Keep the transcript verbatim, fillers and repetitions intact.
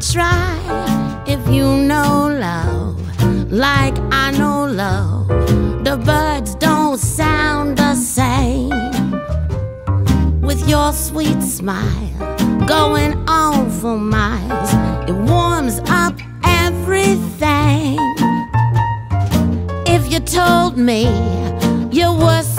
try. If you know love like I know love, the birds don't sound the same. With your sweet smile going on for miles, it warms up everything. If you told me you were